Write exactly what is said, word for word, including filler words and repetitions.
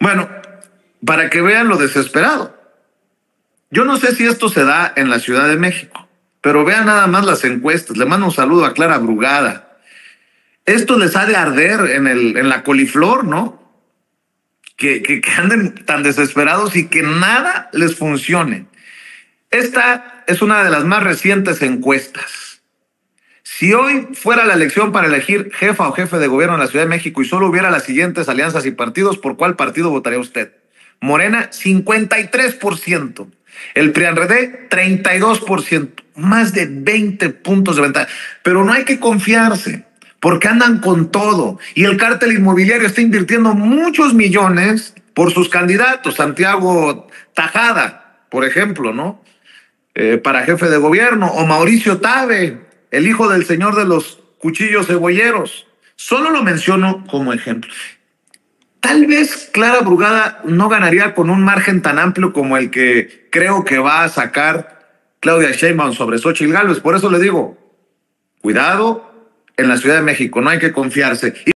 Bueno, para que vean lo desesperado. Yo no sé si esto se da en la Ciudad de México, pero vean nada más las encuestas. Le mando un saludo a Clara Brugada. Esto les ha de arder en, el, en la coliflor, ¿no? Que, que, que anden tan desesperados y que nada les funcione. Esta es una de las más recientes encuestas. Si hoy fuera la elección para elegir jefa o jefe de gobierno en la Ciudad de México y solo hubiera las siguientes alianzas y partidos, ¿por cuál partido votaría usted? Morena, cincuenta y tres por ciento. El P R I A N R D, treinta y dos por ciento. Más de veinte puntos de ventaja. Pero no hay que confiarse, porque andan con todo. Y el cártel inmobiliario está invirtiendo muchos millones por sus candidatos. Santiago Tajada, por ejemplo, ¿no? Eh, para jefe de gobierno. O Mauricio Tabe, el hijo del señor de los cuchillos cebolleros. Solo lo menciono como ejemplo. Tal vez Clara Brugada no ganaría con un margen tan amplio como el que creo que va a sacar Claudia Sheinbaum sobre Xóchitl Gálvez. Por eso le digo, cuidado en la Ciudad de México, no hay que confiarse.